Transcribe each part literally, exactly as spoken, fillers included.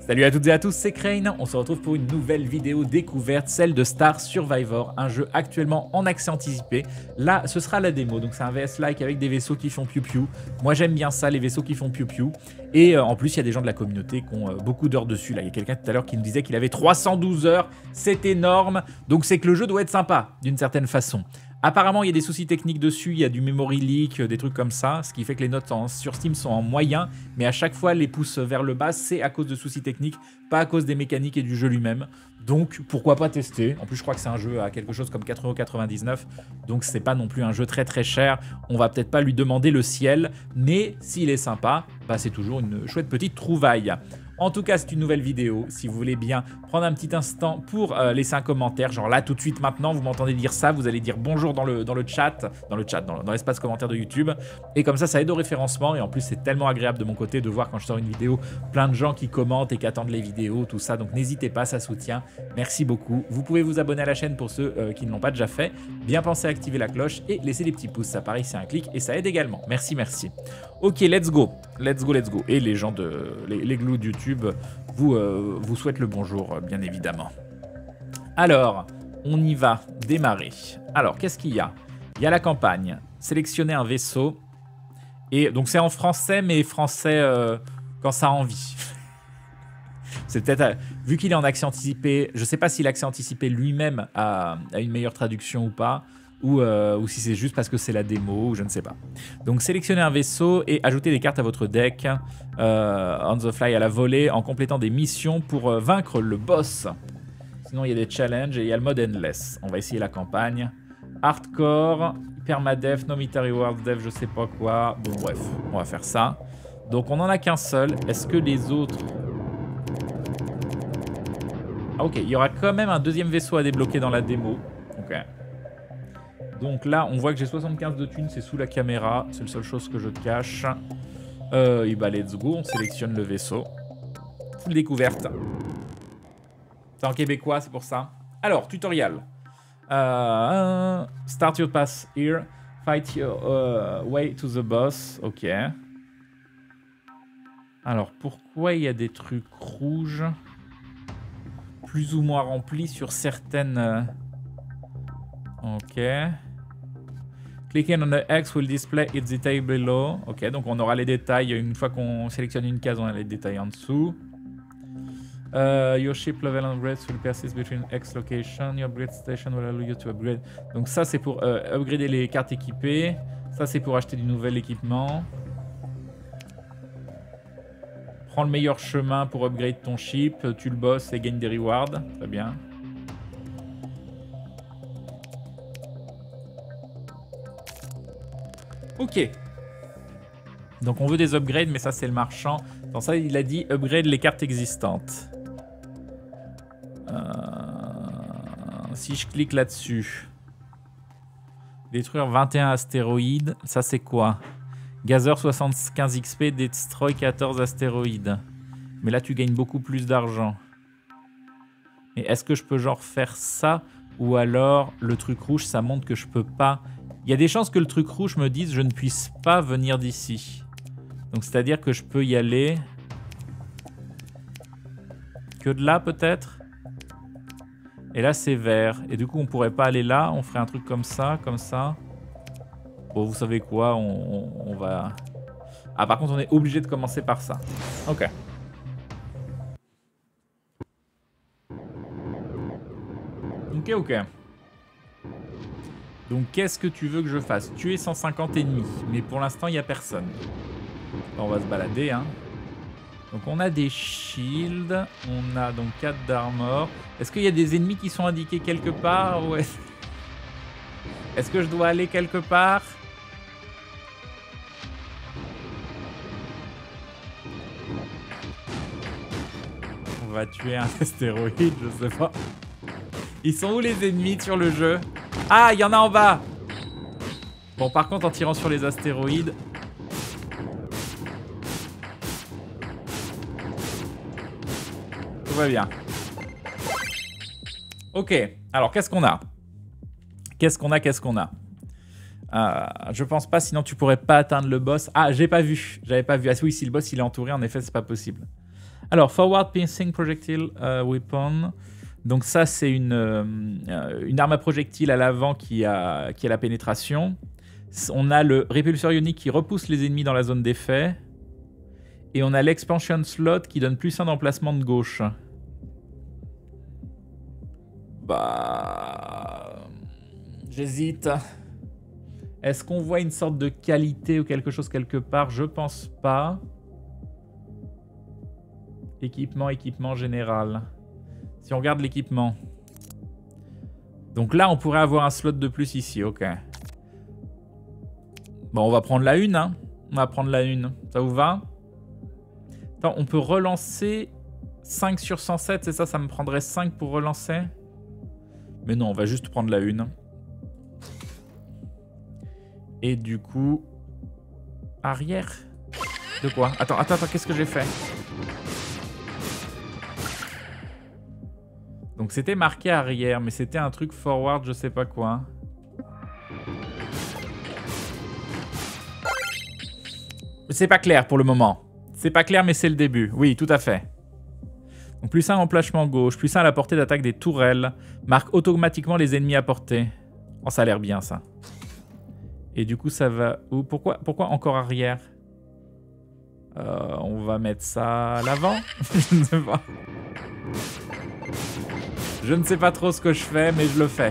Salut à toutes et à tous, c'est Crane. On se retrouve pour une nouvelle vidéo découverte, celle de Star Survivor, un jeu actuellement en accès anticipé. Là, ce sera la démo, donc c'est un V S-like avec des vaisseaux qui font piou-piou. Moi, j'aime bien ça, les vaisseaux qui font piou-piou. Et euh, en plus, il y a des gens de la communauté qui ont euh, beaucoup d'heures dessus. Là, il y a quelqu'un tout à l'heure qui me disait qu'il avait trois cent douze heures. C'est énorme. Donc, c'est que le jeu doit être sympa, d'une certaine façon. Apparemment, il y a des soucis techniques dessus, il y a du memory leak, des trucs comme ça, ce qui fait que les notes en, sur Steam sont en moyen, mais à chaque fois, les pouces vers le bas, c'est à cause de soucis techniques, pas à cause des mécaniques et du jeu lui-même. Donc, pourquoi pas tester? En plus, je crois que c'est un jeu à quelque chose comme quatre euros quatre-vingt-dix-neuf, donc c'est pas non plus un jeu très très cher. On va peut-être pas lui demander le ciel, mais s'il est sympa, bah, c'est toujours une chouette petite trouvaille. En tout cas, c'est une nouvelle vidéo. Si vous voulez bien prendre un petit instant pour euh, laisser un commentaire, genre là, tout de suite, maintenant, vous m'entendez dire ça, vous allez dire bonjour dans le, dans le chat, dans le chat, dans, dans l'espace commentaire de YouTube. Et comme ça, ça aide au référencement. Et en plus, c'est tellement agréable de mon côté de voir quand je sors une vidéo, plein de gens qui commentent et qui attendent les vidéos, tout ça. Donc n'hésitez pas, ça soutient. Merci beaucoup. Vous pouvez vous abonner à la chaîne pour ceux euh, qui ne l'ont pas déjà fait. Bien penser à activer la cloche et laisser des petits pouces. Ça, pareil, c'est un clic et ça aide également. Merci, merci. Ok, let's go. Let's go, let's go. Et les gens de... les, les glous de YouTube vous, euh, vous souhaitent le bonjour, bien évidemment. Alors, on y va démarrer. Alors, qu'est-ce qu'il y a? Il y a la campagne. Sélectionner un vaisseau. Et donc, c'est en français, mais français euh, quand ça a envie. C'est peut-être... Euh, vu qu'il est en accès anticipé, je ne sais pas si l'accès anticipé lui-même a, a une meilleure traduction ou pas. Ou, euh, ou si c'est juste parce que c'est la démo, ou je ne sais pas. Donc sélectionnez un vaisseau et ajoutez des cartes à votre deck euh, on the fly à la volée en complétant des missions pour euh, vaincre le boss. Sinon il y a des challenges et il y a le mode endless. On va essayer la campagne. Hardcore, permadef, no military world dev, je sais pas quoi. Bon bref, on va faire ça. Donc on n'en a qu'un seul. Est-ce que les autres... Ah ok, il y aura quand même un deuxième vaisseau à débloquer dans la démo. Ok. Donc là, on voit que j'ai soixante-quinze de thunes, c'est sous la caméra. C'est la seule chose que je cache. Euh, et bah, let's go, on sélectionne le vaisseau. Full découverte. C'est en québécois, c'est pour ça. Alors, tutoriel. Euh, start your path here. Fight your uh, way to the boss. Ok. Alors, pourquoi il y a des trucs rouges plus ou moins remplis sur certaines... Ok. Clicking on the X will display its detail below. Ok, donc on aura les détails. Une fois qu'on sélectionne une case, on a les détails en dessous. Uh, your ship level upgrades will persist between X location. Your upgrade station will allow you to upgrade. Donc ça, c'est pour euh, upgrader les cartes équipées. Ça, c'est pour acheter du nouvel équipement. Prends le meilleur chemin pour upgrade ton ship. Tu le bosses et gagne des rewards. Très bien. Ok. Donc on veut des upgrades, mais ça c'est le marchand. Dans ça, il a dit upgrade les cartes existantes. Euh... Si je clique là-dessus. Détruire vingt et un astéroïdes. Ça c'est quoi? Gazer soixante-quinze X P, destroy quatorze astéroïdes. Mais là tu gagnes beaucoup plus d'argent. Mais est-ce que je peux genre faire ça? Ou alors le truc rouge ça montre que je peux pas... Il y a des chances que le truc rouge me dise je ne puisse pas venir d'ici. Donc c'est-à-dire que je peux y aller que de là peut-être. Et là c'est vert. Et du coup on pourrait pas aller là. On ferait un truc comme ça, comme ça. Bon vous savez quoi, on, on, on va... Ah par contre on est obligé de commencer par ça. Ok. Ok ok. Donc, qu'est-ce que tu veux que je fasse? Tuer cent cinquante ennemis. Mais pour l'instant, il n'y a personne. On va se balader. Hein. Donc, on a des shields. On a donc quatre d'armor. Est-ce qu'il y a des ennemis qui sont indiqués quelque part? Ouais. Est-ce que je dois aller quelque part? On va tuer un astéroïde, je sais pas. Ils sont où les ennemis sur le jeu? Ah, il y en a en bas. Bon, par contre, en tirant sur les astéroïdes... Tout va bien. Ok, alors qu'est-ce qu'on a? Qu'est-ce qu'on a, qu'est-ce qu'on a euh, Je pense pas, sinon tu pourrais pas atteindre le boss. Ah, j'ai pas vu, j'avais pas vu. Ah oui, si le boss il est entouré, en effet, c'est pas possible. Alors, Forward Piercing Projectile uh, Weapon. Donc ça, c'est une, euh, une arme à projectile à l'avant qui a, qui a la pénétration. On a le répulseur ionique qui repousse les ennemis dans la zone d'effet. Et on a l'expansion slot qui donne plus un d'emplacement de gauche. Bah... J'hésite. Est-ce qu'on voit une sorte de qualité ou quelque chose quelque part? Je pense pas. Équipement, équipement général. Si on regarde l'équipement. Donc là, on pourrait avoir un slot de plus ici, ok. Bon, on va prendre la une, hein. On va prendre la une. Ça vous va? Attends, on peut relancer cinq sur cent sept, c'est ça? Ça me prendrait cinq pour relancer? Mais non, on va juste prendre la une. Et du coup... Arrière? De quoi? Attends, attends, attends, qu'est-ce que j'ai fait? Donc c'était marqué arrière, mais c'était un truc forward, je sais pas quoi. C'est pas clair pour le moment. C'est pas clair, mais c'est le début. Oui, tout à fait. Donc plus un emplacement gauche, plus un à la portée d'attaque des tourelles, marque automatiquement les ennemis à portée. Oh, ça a l'air bien, ça. Et du coup, ça va où? Pourquoi, pourquoi encore arrière? euh, On va mettre ça à l'avant. Je ne sais pas. Je ne sais pas trop ce que je fais, mais je le fais.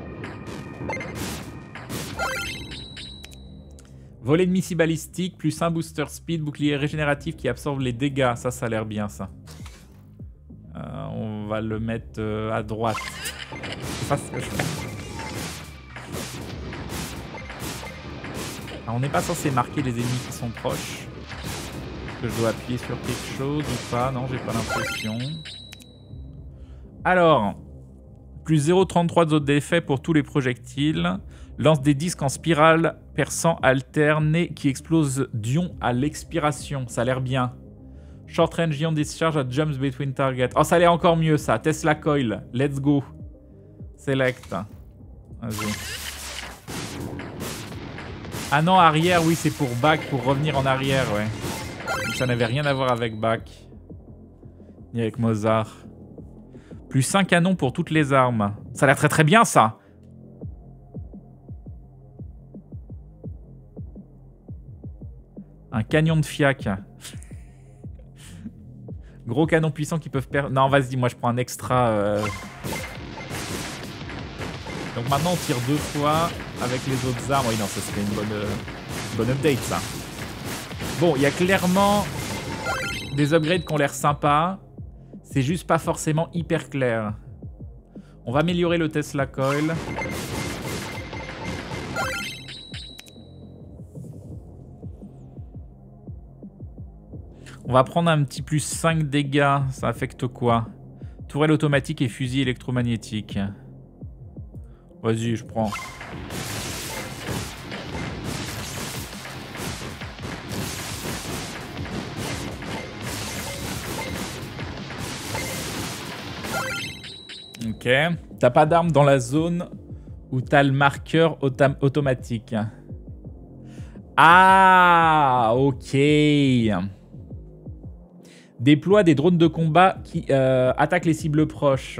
Volet de missile balistique, plus un booster speed, bouclier régénératif qui absorbe les dégâts. Ça, ça a l'air bien, ça. Euh, on va le mettre euh, à droite. Je sais pas ce que je fais. Alors, on n'est pas censé marquer les ennemis qui sont proches. Est-ce que je dois appuyer sur quelque chose ou pas? Non, j'ai pas l'impression. Alors, plus zéro virgule trente-trois de zone d'effet pour tous les projectiles. Lance des disques en spirale perçant alternés qui explosent d'ion à l'expiration. Ça a l'air bien. Short range ion discharge at jumps between targets. Oh, ça a l'air encore mieux, ça. Tesla coil. Let's go. Select. Vas-y. Ah non, arrière, oui, c'est pour back, pour revenir en arrière, ouais. Donc ça n'avait rien à voir avec back. Ni avec Mozart. Plus cinq canons pour toutes les armes. Ça a l'air très très bien, ça. Un canon de fiac. Gros canons puissants qui peuvent perdre... Non, vas-y, moi je prends un extra... Euh... Donc maintenant on tire deux fois avec les autres armes. Oui, non, ça serait une bonne, euh... bonne update, ça. Bon, il y a clairement des upgrades qui ont l'air sympas. C'est juste pas forcément hyper clair. On va améliorer le Tesla Coil. On va prendre un petit plus cinq dégâts. Ça affecte quoi? Tourelle automatique et fusil électromagnétique. Vas-y, je prends. Ok. T'as pas d'arme dans la zone où t'as le marqueur autom automatique. Ah, ok. Déploie des drones de combat qui euh, attaquent les cibles proches.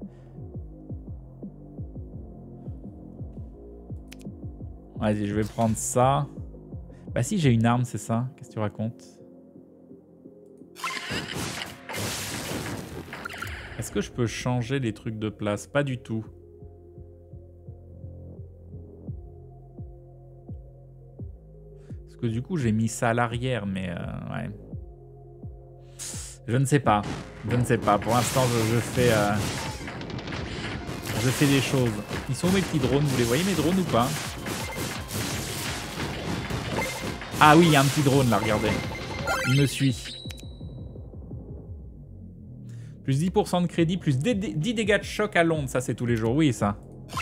Vas-y, je vais prendre ça. Bah si, j'ai une arme, c'est ça. Qu'est-ce que tu racontes? Est-ce que je peux changer les trucs de place? Pas du tout. Parce que du coup, j'ai mis ça à l'arrière, mais euh, ouais. Je ne sais pas. Je ne sais pas. Pour l'instant, je, je fais... Euh, je fais des choses. Ils sont où mes petits drones? Vous les voyez, mes drones, ou pas? Ah oui, il y a un petit drone, là, regardez. Il me suit. Plus dix pour cent de crédit, plus dix dégâts de choc à l'onde. Ça, c'est tous les jours. Oui, ça.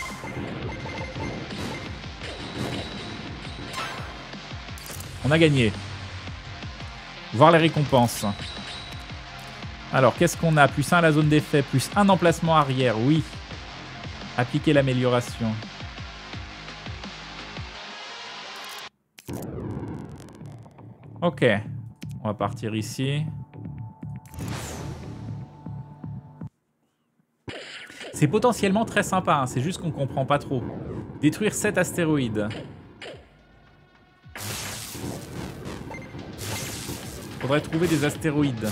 On a gagné. Voir les récompenses. Alors, qu'est-ce qu'on a? Plus un à la zone d'effet, plus un emplacement arrière, oui. Appliquer l'amélioration. Ok. On va partir ici. C'est potentiellement très sympa, hein, c'est juste qu'on comprend pas trop. Détruire sept astéroïdes. Faudrait trouver des astéroïdes.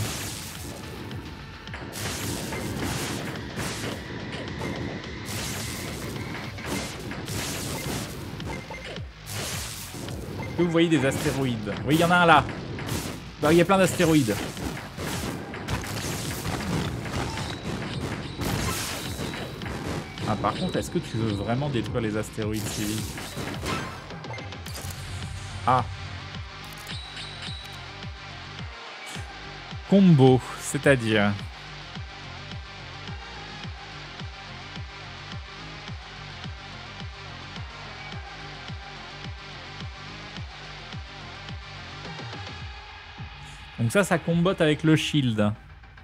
Est-ce que vous voyez des astéroïdes? Oui, il y en a un là. Bah, il y a plein d'astéroïdes. Ah, par contre, est-ce que tu veux vraiment détruire les astéroïdes si vite? Ah. Combo, c'est-à-dire... Donc ça, ça combotte avec le shield.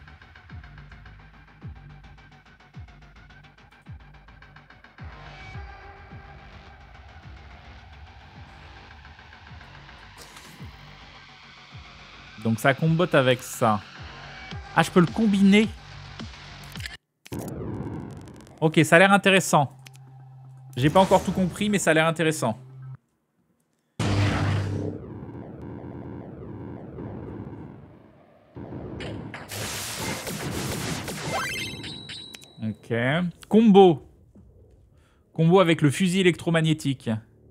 Donc ça combotte avec ça. Ah, je peux le combiner. Ok, ça a l'air intéressant. J'ai pas encore tout compris, mais ça a l'air intéressant. Ok. Combo. Combo avec le fusil électromagnétique.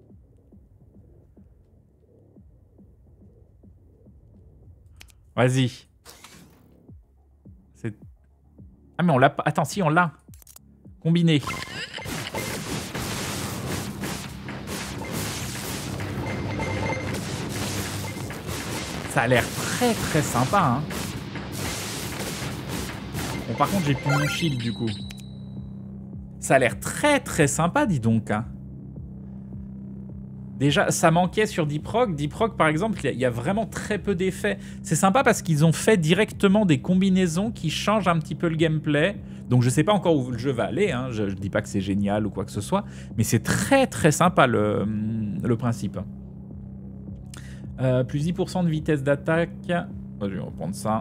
Vas-y. C'est... Ah mais on l'a pas... Attends, si on l'a. Combiné. Ça a l'air très très sympa, hein. Bon, par contre, j'ai plus mon shield du coup. Ça a l'air très très sympa, dis donc, hein. Déjà, ça manquait sur Deep Rock. Deep Rock, par exemple, il y a vraiment très peu d'effets. C'est sympa parce qu'ils ont fait directement des combinaisons qui changent un petit peu le gameplay. Donc, je sais pas encore où le jeu va aller, hein. Je, je dis pas que c'est génial ou quoi que ce soit. Mais c'est très, très sympa, le, le principe. Euh, plus dix pour cent de vitesse d'attaque. Oh, je vais reprendre ça.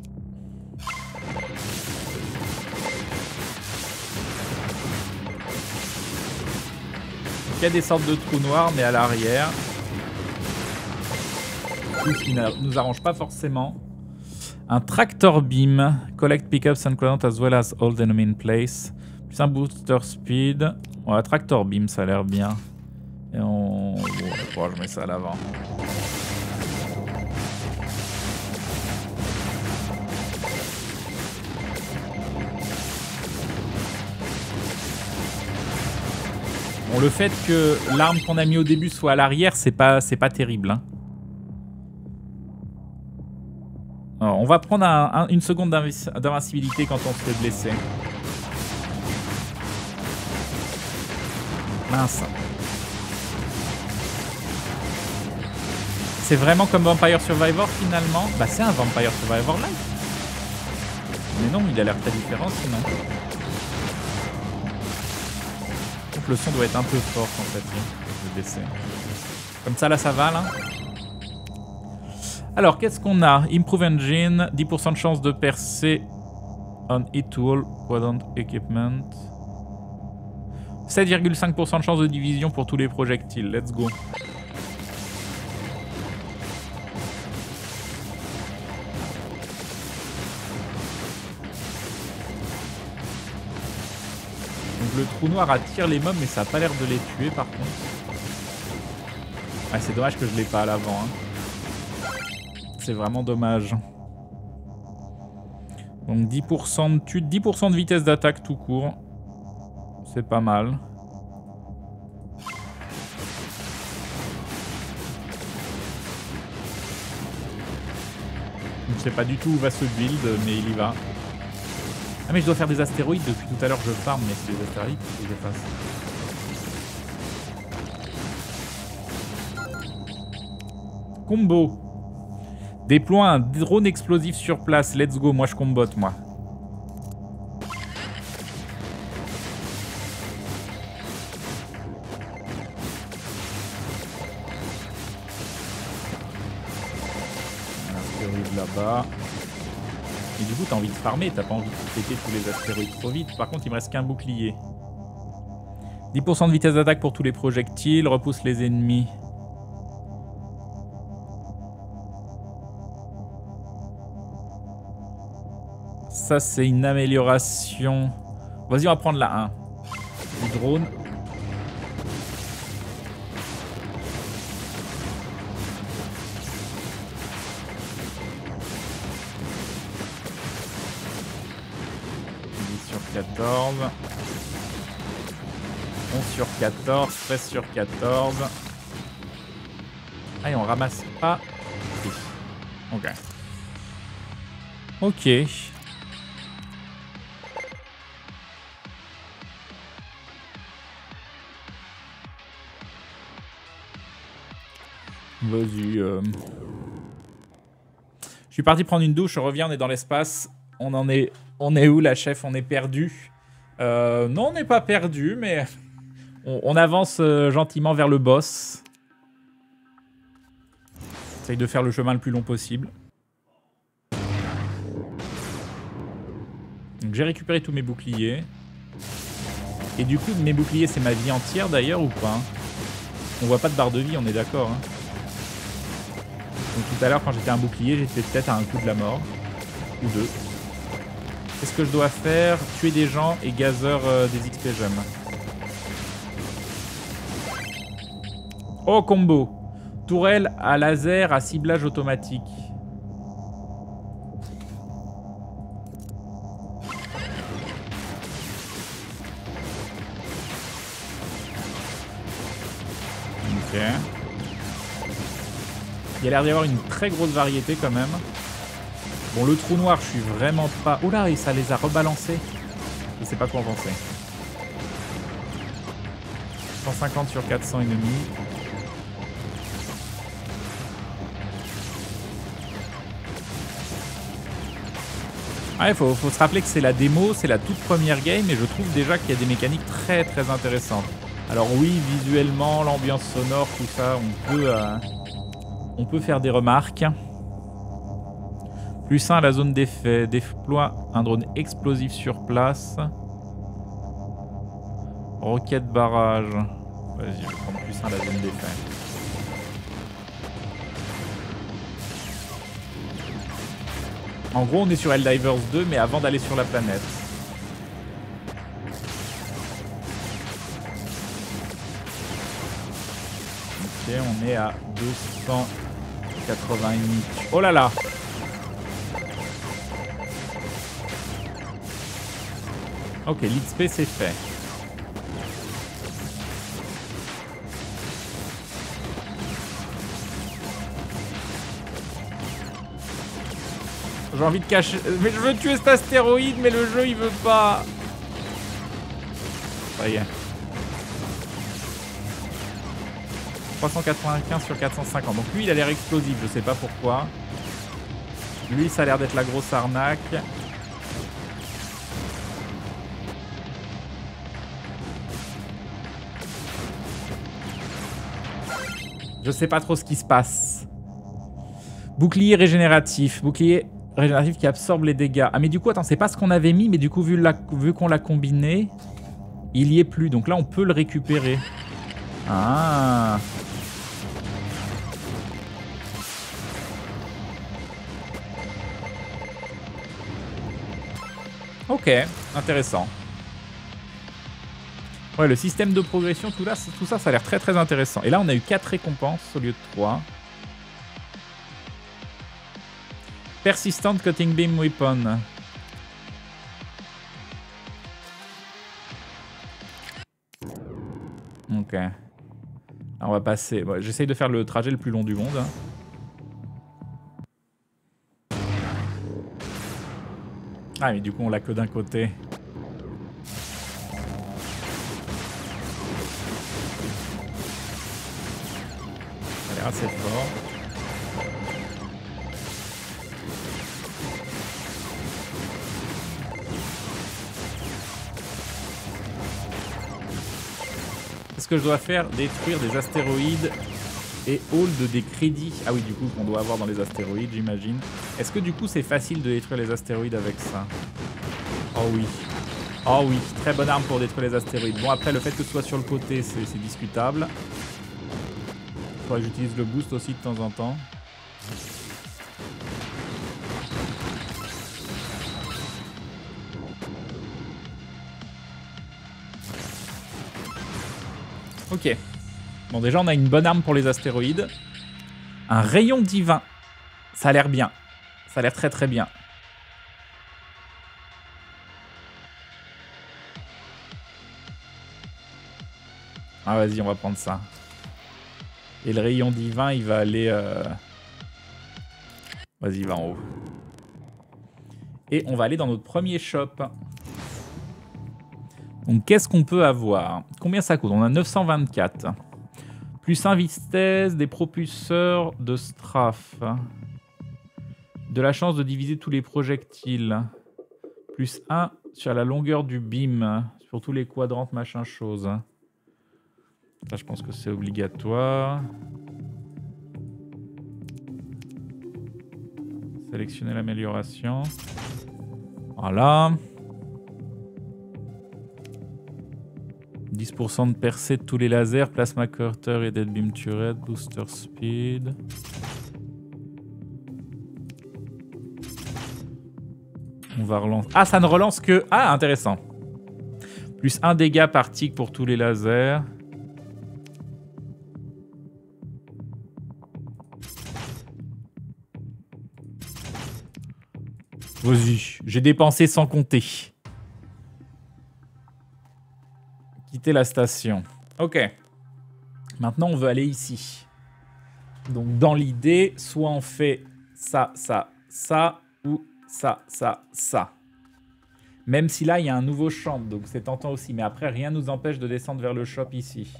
Il y a des sortes de trous noirs, mais à l'arrière. Tout ce qui ne nous arrange pas forcément. Un tractor beam. Collect pickups and cloud as well as hold enemy in place. Plus un booster speed. Ouais, tractor beam, ça a l'air bien. Et on... Bon, je mets ça à l'avant. Bon, le fait que l'arme qu'on a mis au début soit à l'arrière, c'est pas, c'est pas terrible, hein. Alors, on va prendre un, un, une seconde d'invincibilité quand on se fait blesser. Mince. C'est vraiment comme Vampire Survivor finalement. Bah c'est un Vampire Survivor là. Mais non, il a l'air très différent sinon. Donc le son doit être un peu fort en fait. Je vais baisser. Comme ça là ça va là. Alors qu'est-ce qu'on a? Improve Engine, dix pour cent de chance de percer on hit tool, quadrant equipment. sept virgule cinq pour cent de chance de division pour tous les projectiles. Let's go. Donc le trou noir attire les mobs mais ça n'a pas l'air de les tuer par contre. Ah, c'est dommage que je l'ai pas à l'avant. Hein. C'est vraiment dommage. Donc dix pour cent de tue, dix pour cent de vitesse d'attaque tout court. C'est pas mal. Je ne sais pas du tout où va ce build, mais il y va. Ah mais je dois faire des astéroïdes depuis tout à l'heure, je farm, mais c'est des astéroïdes que je fasse. Combo. Déploie un drone explosif sur place. Let's go, moi je combotte, moi. Un astéroïde là-bas. Et du coup, t'as envie de farmer, t'as pas envie de péter tous les astéroïdes trop vite. Par contre, il me reste qu'un bouclier. dix pour cent de vitesse d'attaque pour tous les projectiles, repousse les ennemis. Ça, c'est une amélioration. Vas-y, on va prendre la un. Du drone. dix sur quatorze. onze sur quatorze. treize sur quatorze. Ah, et on ramasse pas. Ok. Ok. Vas-y. Euh... Je suis parti prendre une douche, je reviens, on est dans l'espace. On en est... On est où, la chef? On est perdu. Euh... Non, on n'est pas perdu, mais... On, on avance euh, gentiment vers le boss. Essaye de faire le chemin le plus long possible. Donc j'ai récupéré tous mes boucliers. Et du coup, mes boucliers, c'est ma vie entière d'ailleurs ou pas? On voit pas de barre de vie, on est d'accord. Hein. Donc tout à l'heure, quand j'étais un bouclier, j'étais peut-être à un coup de la mort. Ou deux. Qu'est-ce que je dois faire? Tuer des gens et gazer euh, des X P gemmes. Oh, combo. Tourelle à laser à ciblage automatique. Ok. Il y a l'air d'y avoir une très grosse variété quand même. Bon, le trou noir, je suis vraiment pas... Oula, et ça les a rebalancés. Je sais pas quoi en penser. cent cinquante sur quatre cents ennemis. Ouais, il faut, faut se rappeler que c'est la démo, c'est la toute première game et je trouve déjà qu'il y a des mécaniques très très intéressantes. Alors oui, visuellement, l'ambiance sonore, tout ça, on peut, euh, on peut faire des remarques. Plus un à la zone d'effet, déploie un drone explosif sur place. Roquette barrage. Vas-y, je vais prendre plus un à la zone d'effet. En gros, on est sur Helldivers deux, mais avant d'aller sur la planète. Ok, on est à deux cent quatre-vingts ennemis. Oh là là! Ok, l'X P c'est fait. J'ai envie de cacher... Mais je veux tuer cet astéroïde, mais le jeu il veut pas. Ça y est. trois cent quatre-vingt-quinze sur quatre cent cinquante. Donc lui il a l'air explosif, je sais pas pourquoi. Lui ça a l'air d'être la grosse arnaque. Je sais pas trop ce qui se passe. Bouclier régénératif. Bouclier régénératif qui absorbe les dégâts. Ah mais du coup, attends, c'est pas ce qu'on avait mis, mais du coup, vu, la, vu qu'on l'a combiné, il y est plus. Donc là, on peut le récupérer. Ah. Ok, intéressant. Ouais, le système de progression, tout, là, tout ça, ça a l'air très très intéressant. Et là, on a eu quatre récompenses au lieu de trois. Persistent Cutting Beam Weapon. Ok. Alors, on va passer... Bon, j'essaye de faire le trajet le plus long du monde. Ah, mais du coup, on l'a que d'un côté. Assez fort. Qu'est-ce que je dois faire? Détruire des astéroïdes et hold des crédits. Ah oui, du coup, qu'on doit avoir dans les astéroïdes, j'imagine. Est-ce que du coup c'est facile de détruire les astéroïdes avec ça? Oh oui. Oh oui, très bonne arme pour détruire les astéroïdes. Bon après le fait que ce soit sur le côté c'est discutable. Faudrait que j'utilise le boost aussi de temps en temps. Ok. Bon déjà on a une bonne arme pour les astéroïdes. Un rayon divin. Ça a l'air bien. Ça a l'air très très bien. Ah vas-y, on va prendre ça. Et le rayon divin, il va aller... Euh... Vas-y, il va en haut. Et on va aller dans notre premier shop. Donc qu'est-ce qu'on peut avoir? Combien ça coûte? On a neuf cent vingt-quatre. Plus un vitesse, des propulseurs de strafe. De la chance de diviser tous les projectiles. Plus un sur la longueur du beam. Sur tous les quadrants, machin chose. Ça, je pense que c'est obligatoire. Sélectionner l'amélioration. Voilà. dix pour cent de percée de tous les lasers. Plasma cutter et dead beam turret. Booster speed. On va relancer. Ah, ça ne relance que... Ah, intéressant. Plus un dégât par tic pour tous les lasers. Vas-y, j'ai dépensé sans compter. Quitter la station. Ok. Maintenant, on veut aller ici. Donc, dans l'idée, soit on fait ça, ça, ça, ou ça, ça, ça. Même si là, il y a un nouveau champ, donc c'est tentant aussi. Mais après, rien ne nous empêche de descendre vers le shop ici.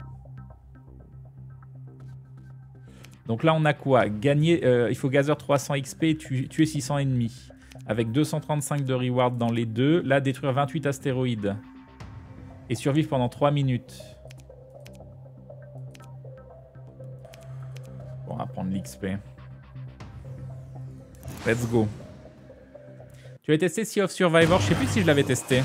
Donc là, on a quoi? Gagner, euh, il faut gazer trois cents X P et tu, tuer six cents ennemis. Avec deux cent trente-cinq de reward dans les deux. Là, détruire vingt-huit astéroïdes. Et survivre pendant trois minutes. Bon, on va prendre l'X P. Let's go. Tu avais testé Sea of Survivor? Je sais plus si je l'avais testé.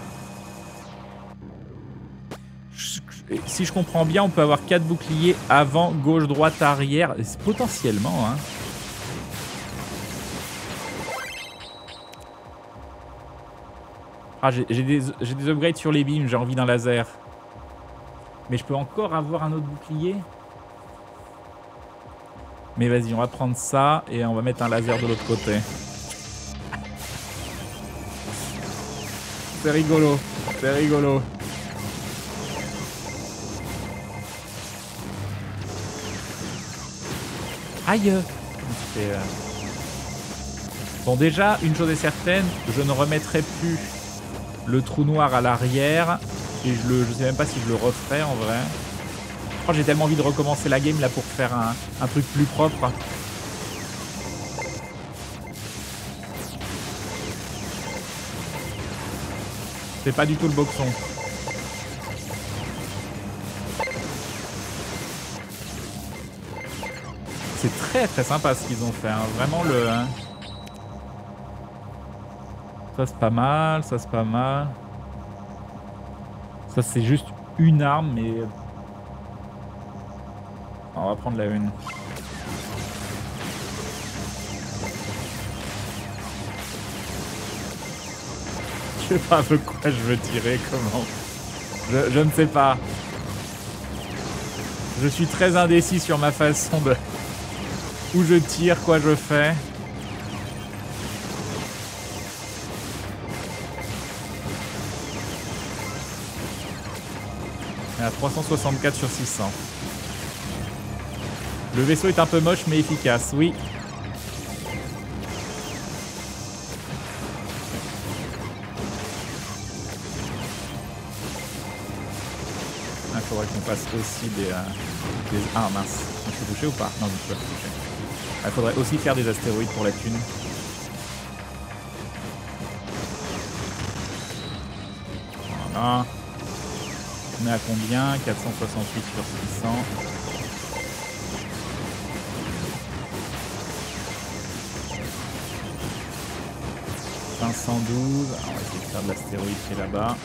Si je comprends bien, on peut avoir quatre boucliers avant, gauche, droite, arrière. Potentiellement, hein. Ah, j'ai des, des upgrades sur les beams, j'ai envie d'un laser. Mais je peux encore avoir un autre bouclier. Mais vas-y, on va prendre ça et on va mettre un laser de l'autre côté. C'est rigolo, c'est rigolo. Aïe. euh... Bon, déjà, une chose est certaine, je ne remettrai plus le trou noir à l'arrière. Et je ne sais même pas si je le referai en vrai. Oh, j'ai tellement envie de recommencer la game là pour faire un, un truc plus propre. C'est pas du tout le boxon. C'est très très sympa ce qu'ils ont fait. Hein. Vraiment le... Hein. Ça c'est pas mal, ça c'est pas mal. Ça c'est juste une arme mais... On va prendre la une. Je sais pas de quoi je veux tirer, comment. Je, je ne sais pas. Je suis très indécis sur ma façon de... Où je tire, quoi je fais. Et à trois cent soixante-quatre sur six cents. Le vaisseau est un peu moche mais efficace, oui. Il faudrait qu'on fasse aussi des, euh, des... Ah mince, je suis touché ou pas? Non, je ne suis pas touché. Il faudrait aussi faire des astéroïdes pour la thune. Voilà. On est à combien? quatre cent soixante-huit sur six cents. cinq cent douze. Alors, on va essayer de faire de l'astéroïde qui est là-bas.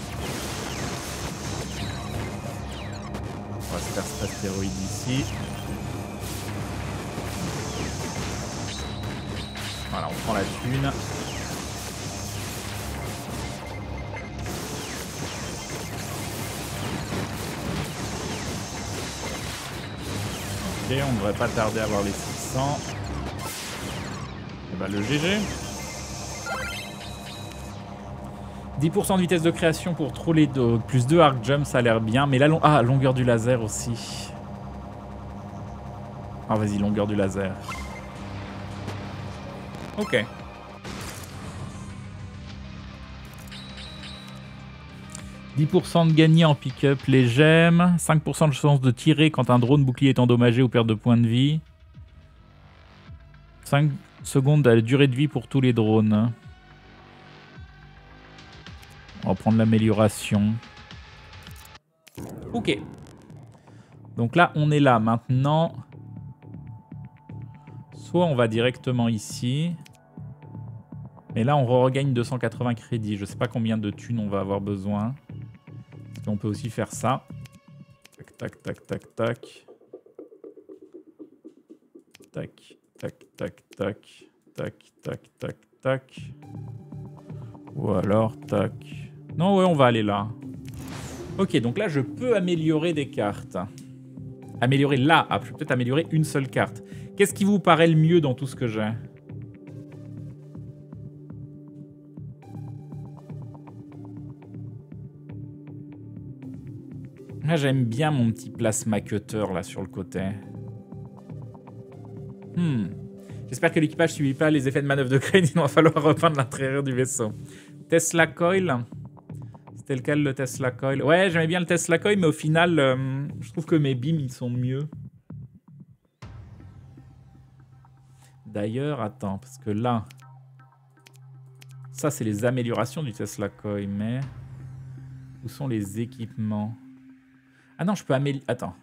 On va se faire cet astéroïde ici. Voilà, on prend la thune. Ok, on ne devrait pas tarder à avoir les six cents. Et bah le G G. dix pour cent de vitesse de création pour troller de plus deux arc jump, ça a l'air bien. Mais la long... ah, longueur du laser aussi. Ah, vas-y, longueur du laser. Ok. dix pour cent de gagné en pick-up, les gemmes. cinq pour cent de chance de tirer quand un drone bouclier est endommagé ou perd de points de vie. cinq secondes à la durée de vie pour tous les drones. On va prendre l'amélioration. Ok. Donc là, on est là maintenant. Soit on va directement ici. Mais là, on regagne deux cent quatre-vingts crédits. Je sais pas combien de thunes on va avoir besoin. Parce qu'on peut aussi faire ça. Tac, tac, tac, tac, tac. Tac, tac, tac, tac. Tac, tac, tac, tac. Ou alors, tac. Non, ouais, on va aller là. Ok, donc là, je peux améliorer des cartes. Améliorer là. Ah, je peux peut-être améliorer une seule carte. Qu'est-ce qui vous paraît le mieux dans tout ce que j'ai? Là, j'aime bien mon petit plasma cutter là sur le côté. Hmm. J'espère que l'équipage ne subit pas les effets de manœuvre de crane. Il va falloir repeindre l'intérieur du vaisseau. Tesla Coil. C'était lequel le Tesla Coil? Ouais, j'aimais bien le Tesla Coil, mais au final, euh, je trouve que mes beams, ils sont mieux. D'ailleurs, attends, parce que là... Ça, c'est les améliorations du Tesla Coil, mais... Où sont les équipements? Ah non, je peux améliorer... Attends.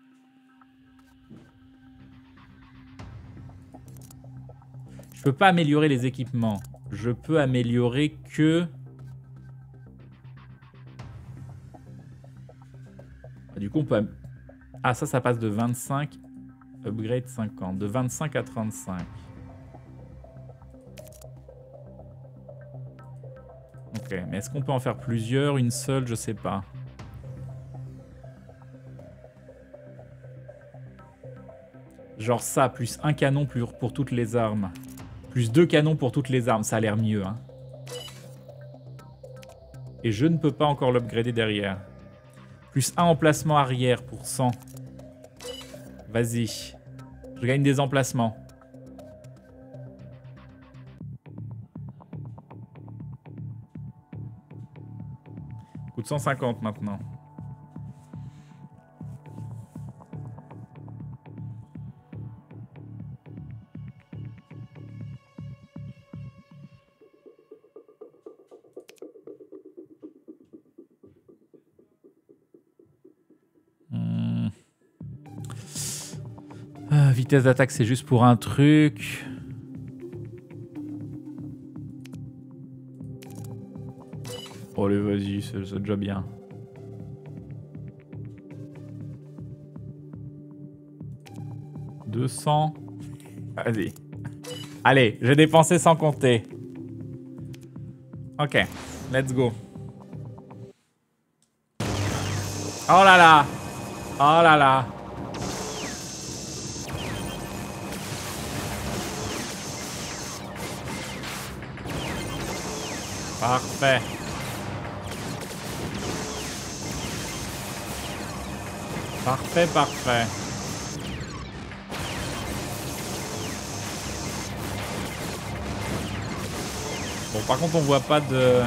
Je peux pas améliorer les équipements. Je peux améliorer que... Du coup, on peut... Ah, ça, ça passe de vingt-cinq... Upgrade cinquante. De vingt-cinq à trente-cinq. Ok, mais est-ce qu'on peut en faire plusieurs? Une seule, je sais pas. Genre ça, plus un canon pour, pour toutes les armes. Plus deux canons pour toutes les armes, ça a l'air mieux. Hein. Et je ne peux pas encore l'upgrader derrière. Plus un emplacement arrière pour cent. Vas-y. Je gagne des emplacements. Coûte cent cinquante maintenant. Vitesse d'attaque, c'est juste pour un truc. Oh, allez, vas-y, c'est déjà bien. deux cents. Vas-y. Allez, j'ai dépensé sans compter. Ok, let's go. Oh là là. Oh là là. Parfait. Parfait, parfait. Bon, par contre, on voit pas de...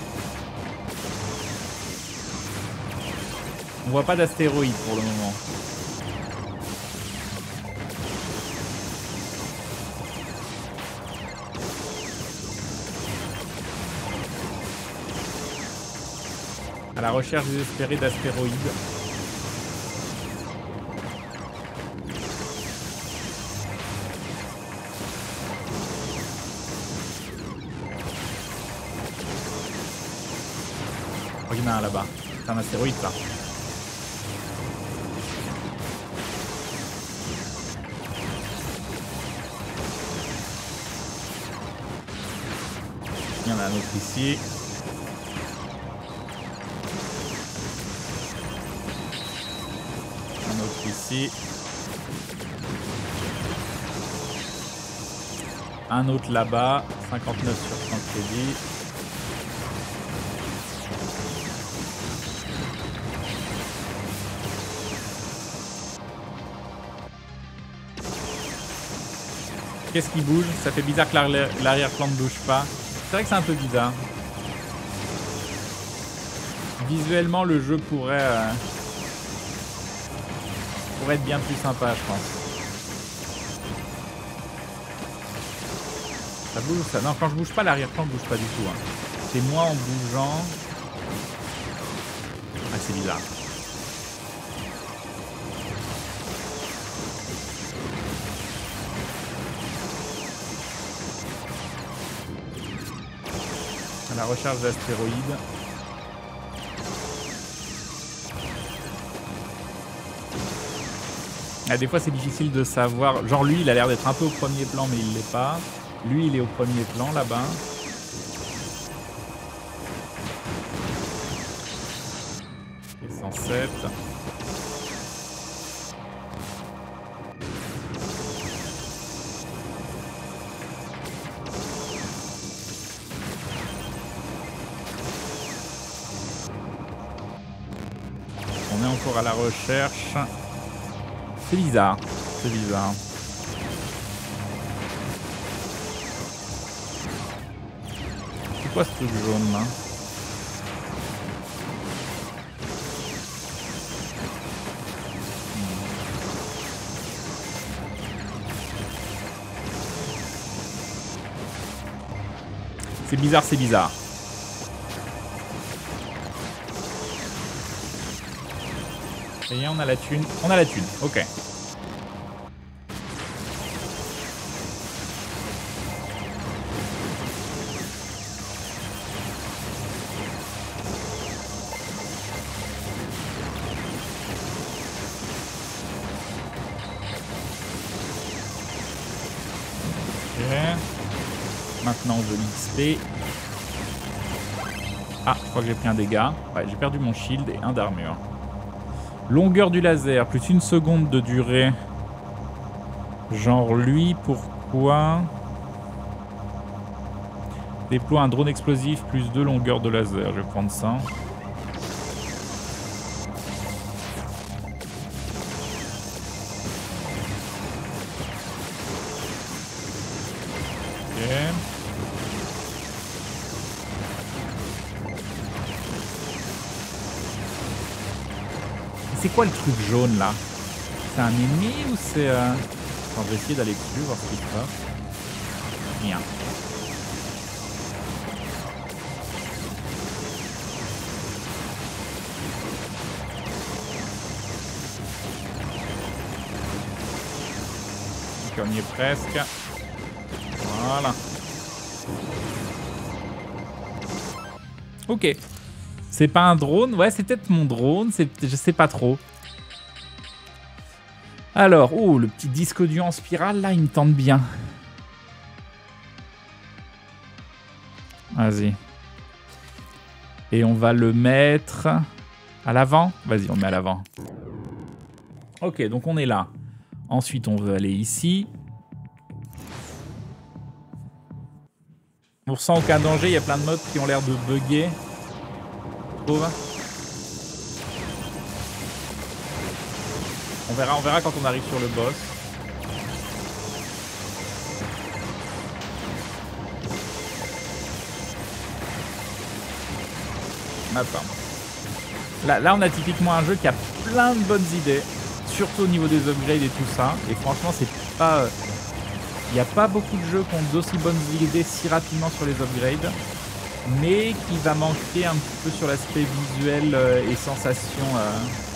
On voit pas d'astéroïdes pour le moment. À la recherche désespérée d'astéroïdes. crois qu'il y en a un là-bas. C'est un astéroïde, ça. Il y en a un autre ici. Un autre ici. Un autre là-bas. cinquante-neuf sur cent crédits. Qu'est-ce qui bouge? Ça fait bizarre que l'arrière-plan ne bouge pas. C'est vrai que c'est un peu bizarre. Visuellement, le jeu pourrait, euh, pourrait être bien plus sympa, je pense. Ça bouge ça? Non, quand je bouge pas, l'arrière-plan ne bouge pas du tout. Hein. C'est moi en bougeant. Ah, c'est bizarre. La recherche d'astéroïdes. Ah, des fois c'est difficile de savoir. Genre lui il a l'air d'être un peu au premier plan mais il l'est pas. Lui il est au premier plan là-bas. Et cent sept. On est encore à la recherche. C'est bizarre. C'est bizarre. C'est quoi ce truc jaune là? C'est bizarre, c'est bizarre. Et on a la thune. On a la thune, ok. Maintenant on veut l'X P. Ah, je crois que j'ai pris un dégât. Ouais, j'ai perdu mon shield et un d'armure. Longueur du laser, plus une seconde de durée. Genre lui, pourquoi? Déploie un drone explosif, plus deux longueurs de laser. Je vais prendre ça. C'est quoi le truc jaune là? C'est un ennemi ou c'est... Euh... Attends, je vais essayer d'aller dessus, voir ce qu'il fait. Rien. Ok, on y est presque. Voilà. Ok. C'est pas un drone? Ouais, c'est peut-être mon drone, je sais pas trop. Alors, oh, le petit disque dur en spirale, là, il me tente bien. Vas-y. Et on va le mettre à l'avant. Vas-y, on le met à l'avant. Ok, donc on est là. Ensuite, on veut aller ici. On ressent aucun danger, il y a plein de modes qui ont l'air de bugger. On verra, on verra quand on arrive sur le boss. Attends. Là, là, on a typiquement un jeu qui a plein de bonnes idées, surtout au niveau des upgrades et tout ça. Et franchement, c'est pas... Il n'y a pas beaucoup de jeux qui ont d'aussi bonnes idées si rapidement sur les upgrades. Mais qui va manquer un petit peu sur l'aspect visuel euh, et sensation. Euh...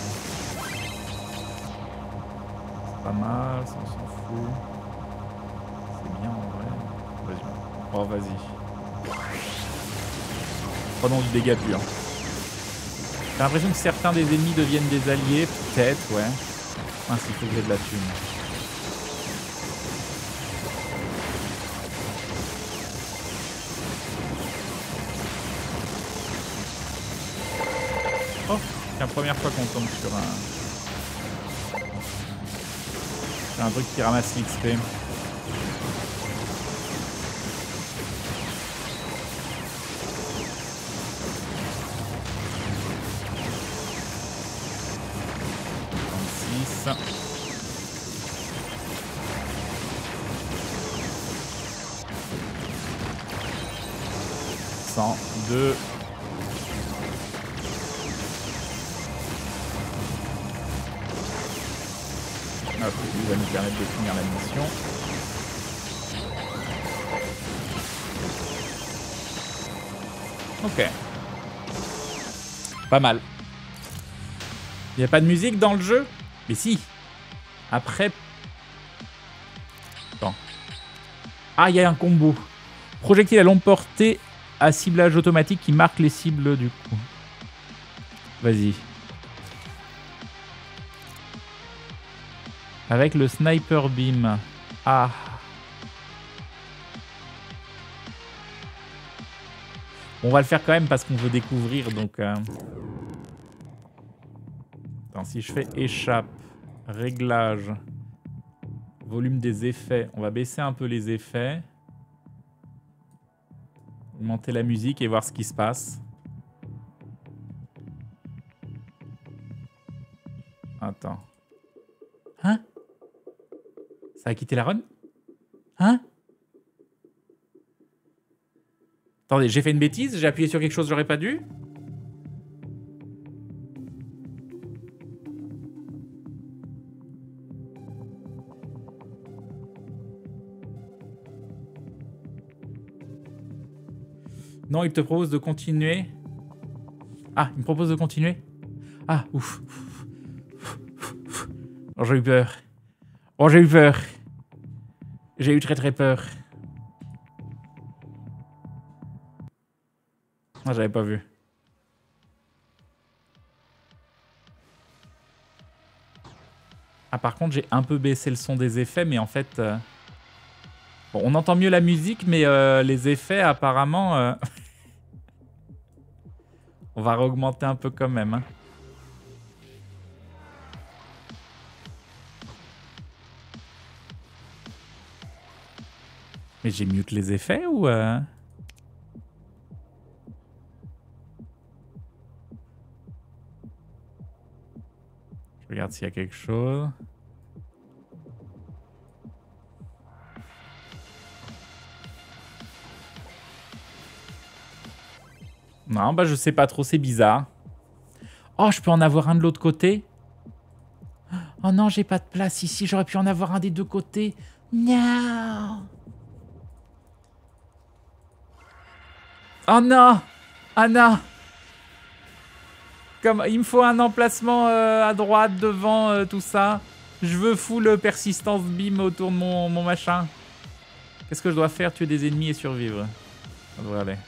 C'est pas mal, ça on s'en fout. C'est bien en vrai. Vas-y. Oh vas-y. Prenons du dégât pur. J'ai l'impression que certains des ennemis deviennent des alliés, peut-être, ouais. Ah, s'il faut que j'ai de la thune. Oh, c'est la première fois qu'on tombe sur un... C'est un truc qui ramasse l'X P. cent deux. Hop, il va nous permettre de finir la mission. Ok. Pas mal. Il n'y a pas de musique dans le jeu? Mais si. Après... Attends. Ah, il y a un combo. Projectile à longue portée à ciblage automatique qui marque les cibles du coup. Vas-y. Avec le sniper beam. Ah. On va le faire quand même parce qu'on veut découvrir donc... Euh... Attends, si je fais échappe, réglage, volume des effets, on va baisser un peu les effets. Augmenter la musique et voir ce qui se passe. Attends. Hein? Ça a quitté la run? Hein? Attendez, j'ai fait une bêtise? J'ai appuyé sur quelque chose que j'aurais pas dû? Non, il te propose de continuer. Ah, il me propose de continuer. Ah, ouf. Oh, j'ai eu peur. Oh, j'ai eu peur. J'ai eu très très peur. Ah, j'avais pas vu. Ah, par contre, j'ai un peu baissé le son des effets, mais en fait... Euh... Bon, on entend mieux la musique, mais euh, les effets, apparemment... Euh... on va réaugmenter un peu quand même. Hein. Mais j'ai mute les effets ou... Euh... Je regarde s'il y a quelque chose. Non, bah je sais pas trop, c'est bizarre. Oh, je peux en avoir un de l'autre côté? Oh non, j'ai pas de place ici, j'aurais pu en avoir un des deux côtés. Non. Oh non. Ah non. Comme, il me faut un emplacement euh, à droite, devant, euh, tout ça. Je veux full persistance beam autour de mon, mon machin. Qu'est-ce que je dois faire? Tuer des ennemis et survivre. Ça devrait aller.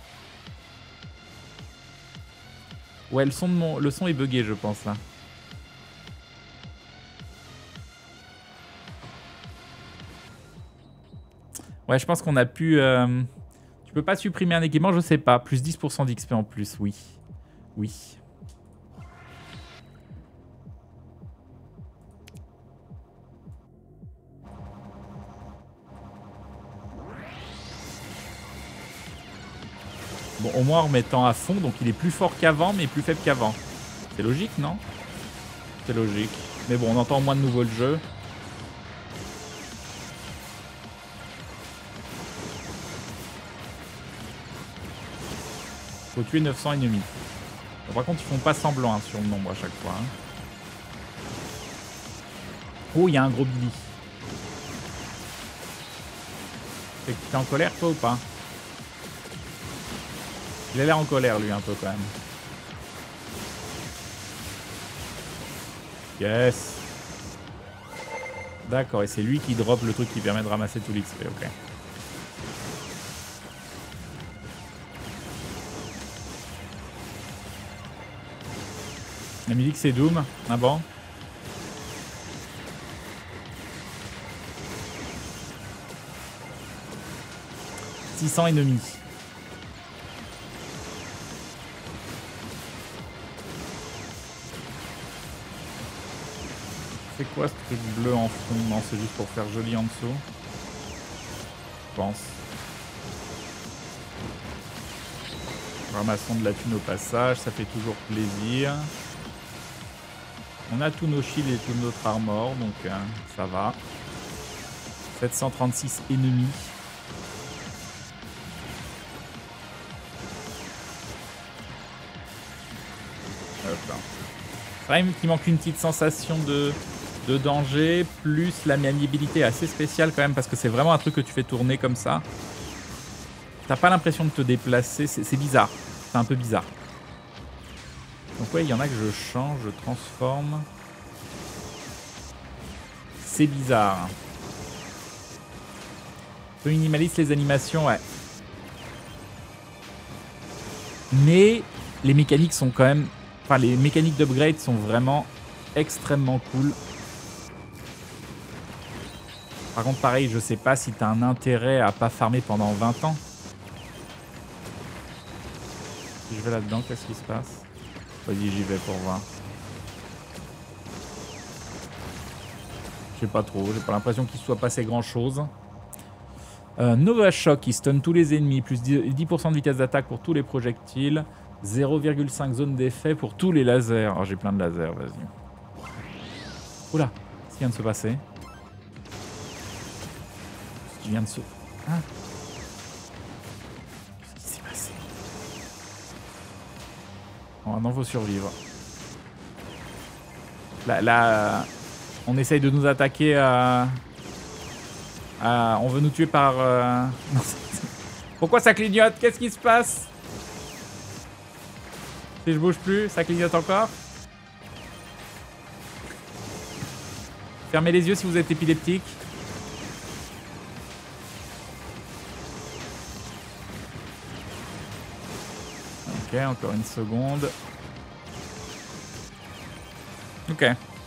Ouais, le son, de mon, le son est buggé, je pense, là. Ouais, je pense qu'on a pu... Euh... Tu peux pas supprimer un équipement, je sais pas. Plus dix pour cent d'X P en plus, oui. Oui. Bon, au moins en remettant à fond, donc il est plus fort qu'avant, mais plus faible qu'avant. C'est logique, non? C'est logique. Mais bon, on entend moins de nouveau le jeu. Faut tuer neuf cents ennemis. Bon, par contre, ils font pas semblant hein, sur le nombre à chaque fois. Hein. Oh, il y a un gros Billy. T'es en colère, toi, ou pas? Il a l'air en colère, lui, un peu, quand même. Yes. D'accord, et c'est lui qui drop le truc qui permet de ramasser tout l'X P, ok. La musique c'est Doom. Ah bon? six cents ennemis. C'est quoi ce truc bleu en fond? Non, c'est juste pour faire joli en dessous. Je pense. Ramassons de la thune au passage, ça fait toujours plaisir. On a tous nos shields et tout notre armor, donc euh, ça va. sept cent trente-six ennemis. Hop là. C'est vrai qu'il manque une petite sensation de, de danger, plus la maniabilité est assez spéciale quand même, parce que c'est vraiment un truc que tu fais tourner comme ça. T'as pas l'impression de te déplacer, c'est bizarre. C'est un peu bizarre. Donc ouais, il y en a que je change, je transforme. C'est bizarre. Je minimalise les animations, ouais. Mais les mécaniques sont quand même... Enfin, les mécaniques d'upgrade sont vraiment extrêmement cool. Par contre, pareil, je sais pas si t'as un intérêt à pas farmer pendant vingt ans. Si je vais là-dedans, qu'est-ce qui se passe? Vas-y, j'y vais pour voir. Je sais pas trop, j'ai pas l'impression qu'il soit passé grand-chose. Euh, Nova Shock qui stun tous les ennemis, plus dix pour cent de vitesse d'attaque pour tous les projectiles, zéro virgule cinq zone d'effet pour tous les lasers. Oh, j'ai plein de lasers, vas-y. Oula, qu'est-ce qui vient de se passer? Qu'est-ce qui vient de se... Hein? Qu'est-ce qui s'est passé? Oh non, faut survivre. Là, là, on essaye de nous attaquer à... à... On veut nous tuer par... Euh... Non, pourquoi ça clignote? Qu'est-ce qui se passe? Si je bouge plus, ça clignote encore. Fermez les yeux si vous êtes épileptique. Ok, encore une seconde. Ok.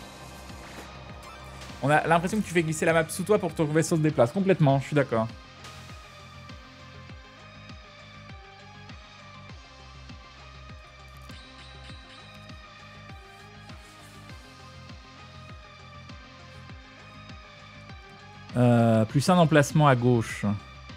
On a l'impression que tu fais glisser la map sous toi pour que ton vaisseau se déplace. Complètement, je suis d'accord. Euh, plus un emplacement à gauche.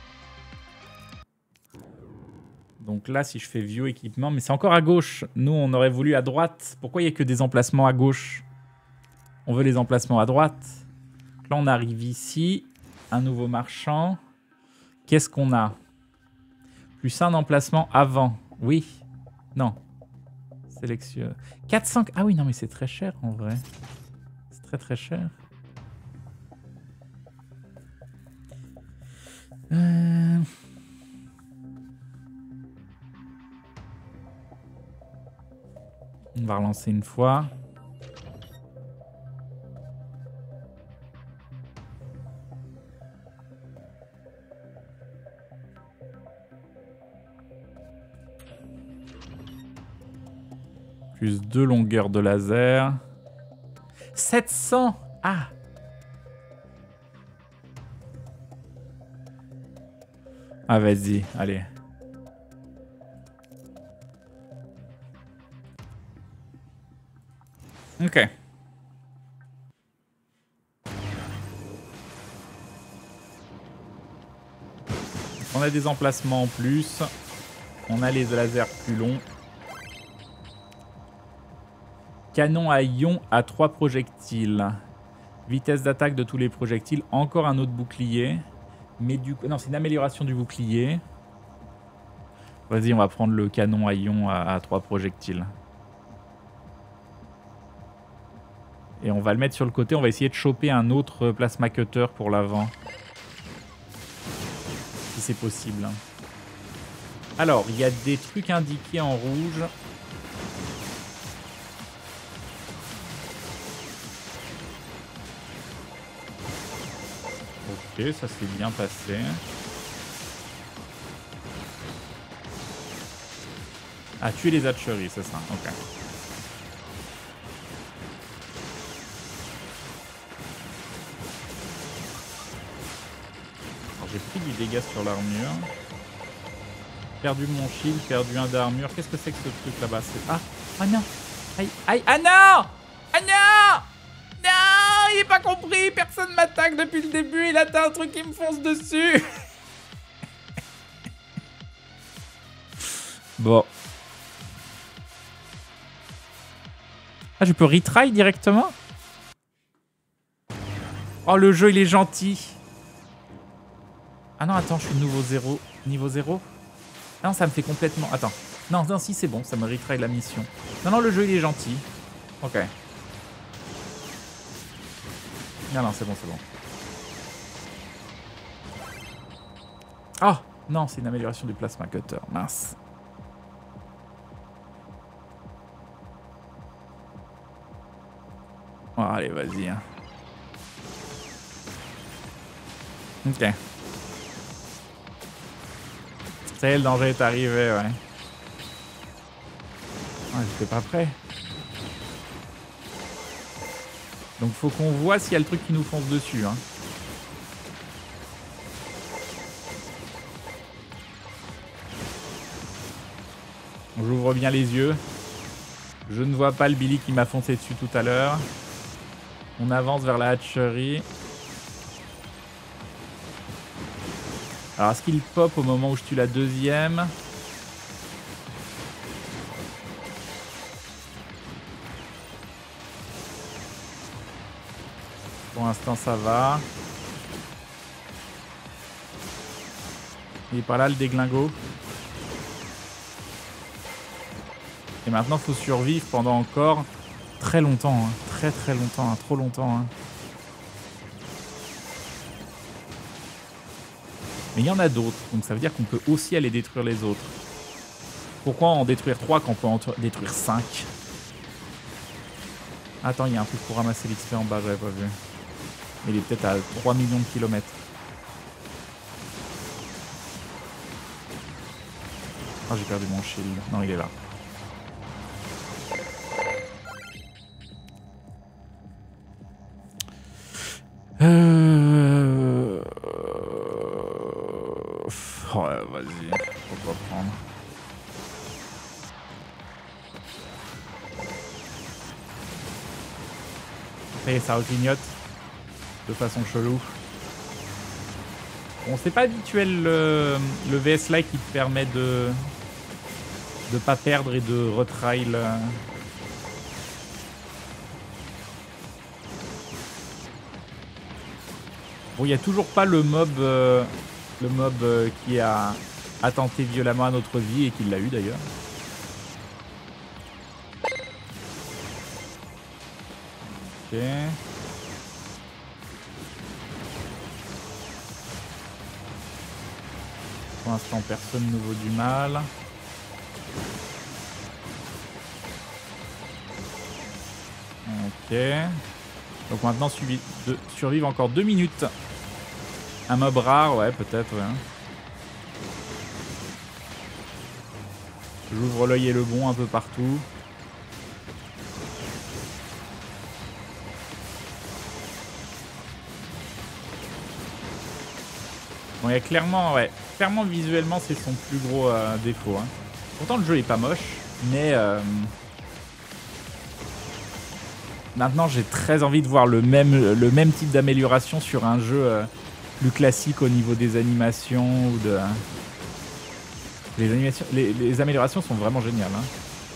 Donc là, si je fais View équipement, mais c'est encore à gauche. Nous, on aurait voulu à droite. Pourquoi il n'y a que des emplacements à gauche? On veut les emplacements à droite. Là, on arrive ici. Un nouveau marchand. Qu'est-ce qu'on a? Plus un emplacement avant. Oui. Non. Sélectionne. quatre cents... Ah oui, non, mais c'est très cher en vrai. C'est très très cher. Euh... On va relancer une fois. Plus deux longueurs de laser. sept cents! Ah! Ah, vas-y, allez. Ok. On a des emplacements en plus. On a les lasers plus longs. Canon à ion à trois projectiles. Vitesse d'attaque de tous les projectiles. Encore un autre bouclier. Mais du coup... Non, c'est une amélioration du bouclier. Vas-y, on va prendre le canon à ion à, à trois projectiles. Et on va le mettre sur le côté. On va essayer de choper un autre plasma cutter pour l'avant. Si c'est possible. Alors, il y a des trucs indiqués en rouge. Ok, ça s'est bien passé. Ah, tuer les hatcheries, c'est ça. Ok. J'ai pris du dégât sur l'armure. Perdu mon shield, perdu un d'armure. Qu'est-ce que c'est que ce truc là-bas? Ah, ah non. Aïe, aïe, ah non. Ah non. Non, il est pas compris. Personne m'attaque depuis le début. Il atteint un truc qui me fonce dessus. Bon. Ah, je peux retry directement? Oh, le jeu, il est gentil. Ah non, attends, je suis nouveau zéro. Niveau zéro? Ah non, ça me fait complètement... Attends. Non, non, si, c'est bon, ça me retry la mission. Non, non, le jeu, il est gentil. Ok. Non, non, c'est bon, c'est bon. Ah, non, c'est une amélioration du plasma cutter. Mince. Oh, allez, vas-y. Hein. Ok. Ça y est, le danger est arrivé, ouais. Ah, j'étais pas prêt. Donc faut qu'on voit s'il y a le truc qui nous fonce dessus. Hein. J'ouvre bien les yeux. Je ne vois pas le Billy qui m'a foncé dessus tout à l'heure. On avance vers la hatcherie. Alors, est-ce qu'il pop au moment où je tue la deuxième? Pour l'instant, ça va. Il est pas là, le déglingo. Et maintenant, il faut survivre pendant encore très longtemps. Hein. Très très longtemps, hein. Trop longtemps. Hein. Mais il y en a d'autres, donc ça veut dire qu'on peut aussi aller détruire les autres. Pourquoi en détruire trois quand on peut en détruire cinq? Attends, il y a un truc pour ramasser l'X P en bas, j'avais pas vu. Il est peut-être à trois millions de kilomètres. Ah, j'ai perdu mon shield. Non, il est là. Euh... Ouais, vas-y. Faut pas prendre. Et ça reclignote de façon chelou. Bon, c'est pas habituel le, le V S-like qui te permet de de pas perdre et de retry le... Bon, il n'y a toujours pas le mob, euh, le mob euh, qui a attenté violemment à notre vie et qui l'a eu d'ailleurs. Ok. Pour l'instant, personne ne vaut du mal. Ok. Donc maintenant, de survivre encore deux minutes. Un mob rare, ouais, peut-être, ouais. J'ouvre l'œil et le bon un peu partout. Bon, il y a clairement, ouais, clairement visuellement, c'est son plus gros euh, défaut. Hein. Pourtant, le jeu est pas moche, mais euh, maintenant, j'ai très envie de voir le même, le même type d'amélioration sur un jeu euh, plus classique au niveau des animations ou de. Les animations, les, les améliorations sont vraiment géniales. Hein.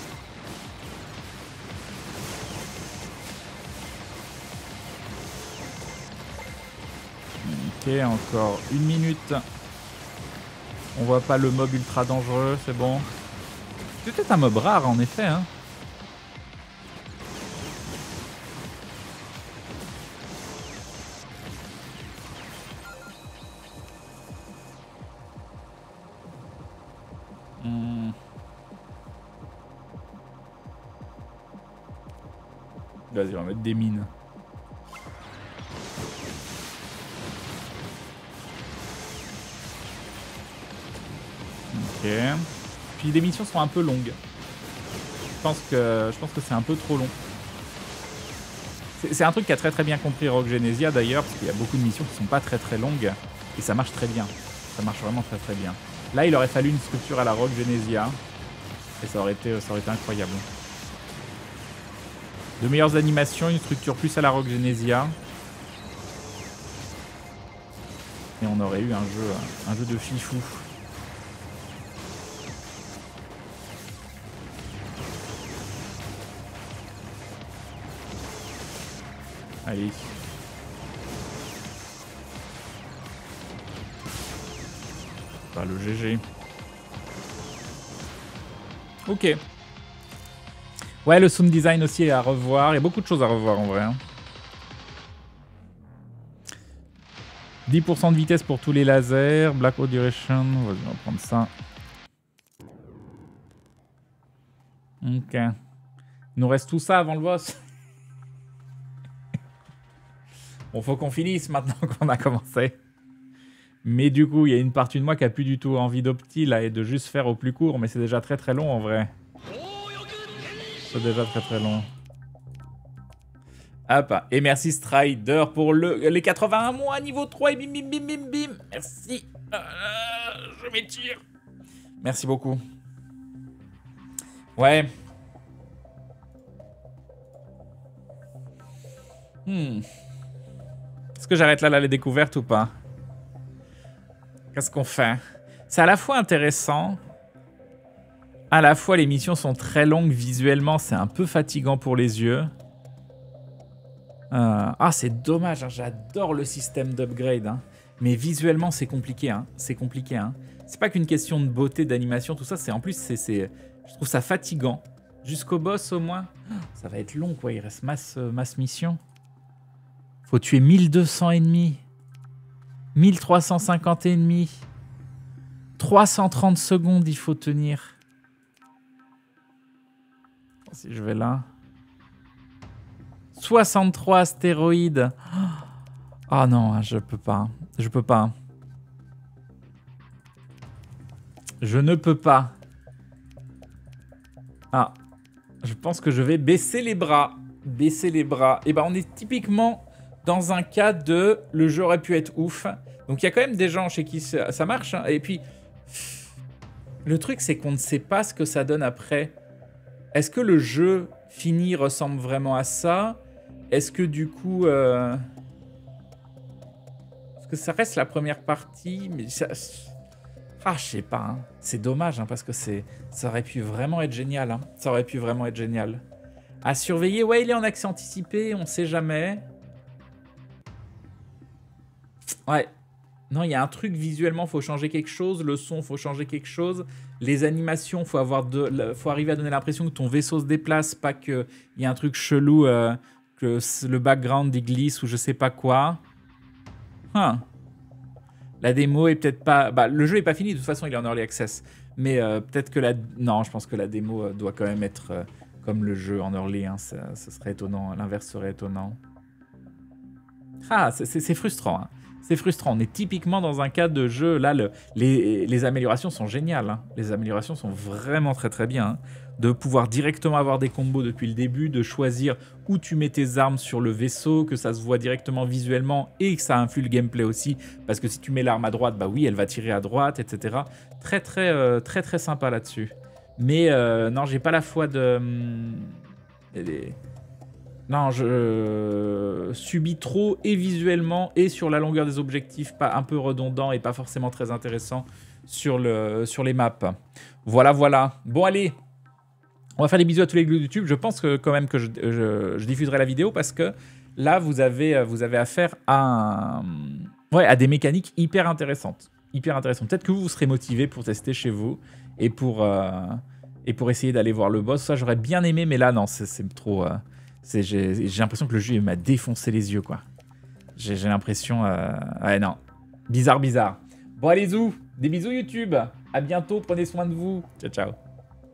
Ok, encore une minute. On voit pas le mob ultra dangereux, c'est bon. C'est peut-être un mob rare en effet. Hein. Hmm. Vas-y, on va mettre des mines. Ok. Puis les missions sont un peu longues. Je pense que je pense que c'est un peu trop long. C'est un truc qu'a très très bien compris Rogue Genesia d'ailleurs, parce qu'il y a beaucoup de missions qui sont pas très très longues. Et ça marche très bien. Ça marche vraiment très très bien. Là, il aurait fallu une structure à la Rogue Genesia. Et ça aurait été, ça aurait été incroyable. De meilleures animations, une structure plus à la Rogue Genesia. Et on aurait eu un jeu, un jeu de fifou. Allez. Bah, le G G. Ok. Ouais, le sound design aussi est à revoir. Il y a beaucoup de choses à revoir en vrai. Hein. dix pour cent de vitesse pour tous les lasers. Black Hole Duration. Vas-y, on va prendre ça. Ok. Il nous reste tout ça avant le boss. Bon, faut qu'on finisse maintenant qu'on a commencé. Mais du coup, il y a une partie de moi qui a plus du tout envie d'opti là et de juste faire au plus court. Mais c'est déjà très très long en vrai. C'est déjà très très long. Hop, et merci Strider pour le, les quatre-vingt-un mois niveau trois et bim bim bim bim bim. Merci. Euh, je m'étire. Merci beaucoup. Ouais. Hmm. Est-ce que j'arrête là, là les découvertes ou pas? Qu'est-ce qu'on fait? C'est à la fois intéressant, à la fois les missions sont très longues visuellement, c'est un peu fatigant pour les yeux. Euh, ah, c'est dommage, hein, j'adore le système d'upgrade. Hein. Mais visuellement, c'est compliqué. Hein. C'est compliqué. Hein. C'est pas qu'une question de beauté, d'animation, tout ça. C'est en plus, c'est, c'est, je trouve ça fatigant. Jusqu'au boss, au moins. Ça va être long, quoi. Il reste masse, masse mission. Faut tuer mille deux cents ennemis. mille trois cent cinquante ennemis. trois cent trente secondes, il faut tenir. Si je vais là... soixante-trois astéroïdes. Oh non, je peux pas. Je peux pas. Je ne peux pas. Ah. Je pense que je vais baisser les bras. Baisser les bras. Et ben on est typiquement dans un cas de... Le jeu aurait pu être ouf. Donc il y a quand même des gens chez qui ça, ça marche. Hein. Et puis... Le truc, c'est qu'on ne sait pas ce que ça donne après. Est-ce que le jeu fini ressemble vraiment à ça ? Est-ce que du coup... Euh... Est-ce que ça reste la première partie? Mais ça... Ah, je sais pas. Hein. C'est dommage, hein, parce que c'est... ça aurait pu vraiment être génial. Hein. Ça aurait pu vraiment être génial. À surveiller. Ouais, il est en accès anticipé, on sait jamais. Ouais. Non, il y a un truc visuellement, faut changer quelque chose. Le son, faut changer quelque chose. Les animations, faut avoir de... faut arriver à donner l'impression que ton vaisseau se déplace, pas qu'il y a un truc chelou... Euh... que le background il glisse ou je sais pas quoi. Huh. La démo est peut-être pas... Bah, le jeu est pas fini, de toute façon il est en early access. Mais euh, peut-être que la... Non, je pense que la démo euh, doit quand même être euh, comme le jeu en early. Hein. Ça, ça serait étonnant, l'inverse serait étonnant. Ah, c'est frustrant. Hein. C'est frustrant. On est typiquement dans un cas de jeu. Là, le, les, les améliorations sont géniales. Hein. Les améliorations sont vraiment très très bien. Hein. De pouvoir directement avoir des combos depuis le début, de choisir où tu mets tes armes sur le vaisseau, que ça se voit influemment visuellement et que ça influe le gameplay aussi. Parce que si tu mets l'arme à droite, bah oui, elle va tirer à droite, et cetera. Très très euh, très très sympa là-dessus. Mais euh, non, j'ai pas la foi de... Hum, les... Non, je euh, subis trop et visuellement et sur la longueur des objectifs, pas un peu redondant et pas forcément très intéressant sur, le, sur les maps. Voilà, voilà. Bon, allez, on va faire des bisous à tous les gars de YouTube. Je pense que quand même que je, je, je diffuserai la vidéo parce que là, vous avez, vous avez affaire à, un, ouais, à des mécaniques hyper intéressantes. Hyper intéressantes. Peut-être que vous, vous serez motivé pour tester chez vous et pour, euh, et pour essayer d'aller voir le boss. Ça, j'aurais bien aimé, mais là, non, c'est trop... Euh, J'ai l'impression que le jeu m'a défoncé les yeux, quoi. J'ai l'impression... Euh... Ouais, non. Bizarre, bizarre. Bon, allez, zou. Des bisous, YouTube. À bientôt. Prenez soin de vous. Ciao, ciao.